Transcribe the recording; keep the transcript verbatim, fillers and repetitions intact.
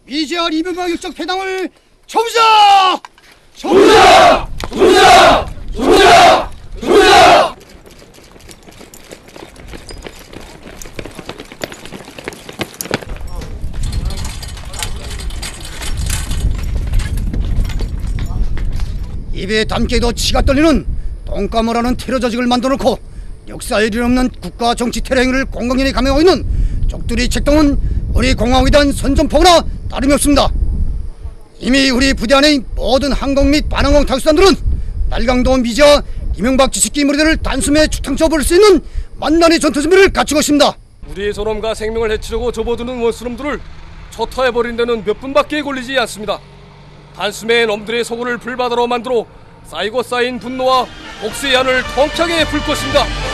미제와 이명박 육적 회담을 접으자! 접으자! 접으자! 접으자! 접으자! 입에 담기에도 치가 떨리는 똥까무라는 테러 조직을 만들어놓고 역사에 이르없는 국가 정치 테러 행위를 공공연히 감행하고 있는 적들이 책동은 우리 공화국에 대한 선전포고나 다름이 없습니다. 이미 우리 부대 안의 모든 항공 및 반항공 타격수단들은 날강도 미제와 이명박 지식기 무리들을 단숨에 추탕쳐 버릴 수 있는 만난의 전투 준비를 갖추고 있습니다. 우리의 존엄과 생명을 해치려고 접어드는 원수놈들을 처타해버린 데는 몇 분밖에 걸리지 않습니다. 단숨에 놈들의 소굴을 불바다로 만들어 쌓이고 쌓인 분노와 복수의 한을 통쾌하게 불 것입니다.